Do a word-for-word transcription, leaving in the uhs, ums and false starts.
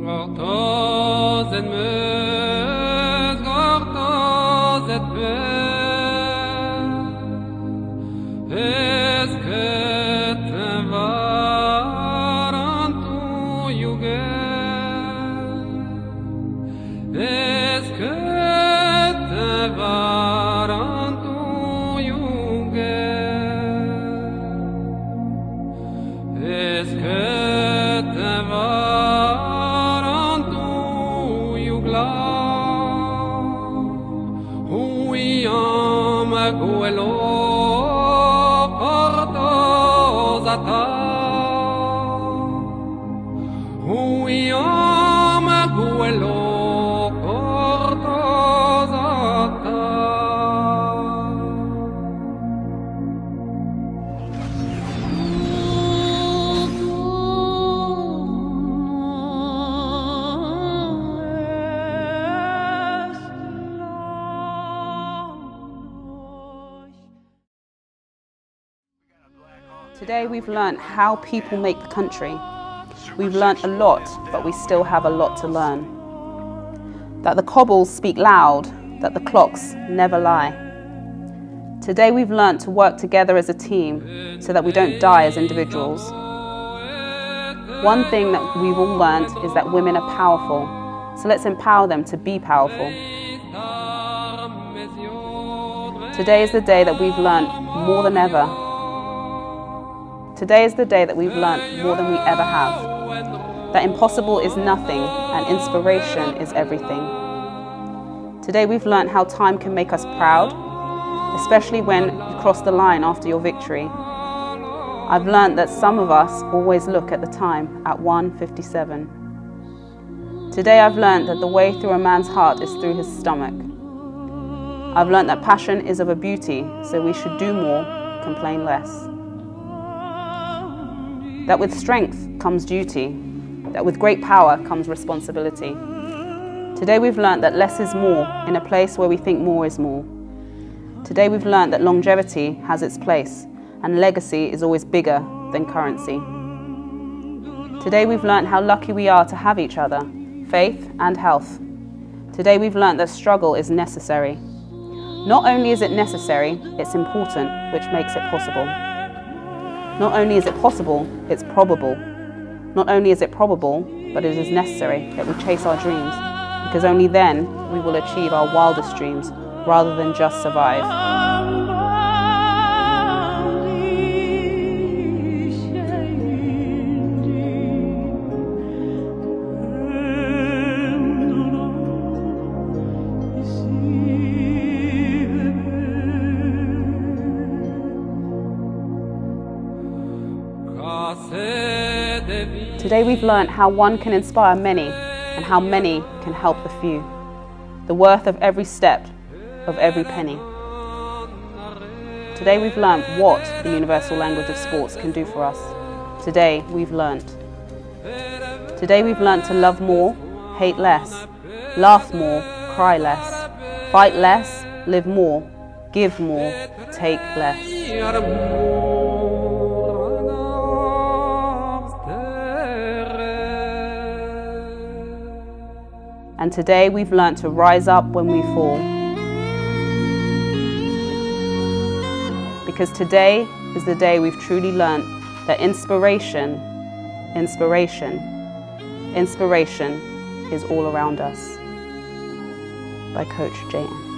Today we've learnt how people make the country. We've learnt a lot, but we still have a lot to learn. That the cobbles speak loud, that the clocks never lie. Today we've learnt to work together as a team so that we don't die as individuals. One thing that we've all learnt is that women are powerful, so let's empower them to be powerful. Today is the day that we've learnt more than ever. Today is the day that we've learnt more than we ever have. That impossible is nothing and inspiration is everything. Today we've learnt how time can make us proud, especially when you cross the line after your victory. I've learnt that some of us always look at the time at one fifty-seven. Today I've learnt that the way through a man's heart is through his stomach. I've learnt that passion is of a beauty, so we should do more, complain less. That with strength comes duty, that with great power comes responsibility. Today we've learnt that less is more in a place where we think more is more. Today we've learnt that longevity has its place and legacy is always bigger than currency. Today we've learnt how lucky we are to have each other, faith and health. Today we've learnt that struggle is necessary. Not only is it necessary, it's important, which makes it possible. Not only is it possible, it's probable. Not only is it probable, but it is necessary that we chase our dreams, because only then we will achieve our wildest dreams, rather than just survive. Today we've learnt how one can inspire many and how many can help the few. The worth of every step, of every penny. Today we've learnt what the universal language of sports can do for us. Today we've learnt. Today we've learnt to love more, hate less, laugh more, cry less, fight less, live more, give more, take less. And today we've learnt to rise up when we fall. Because today is the day we've truly learnt that inspiration, inspiration, inspiration is all around us. By Coach J M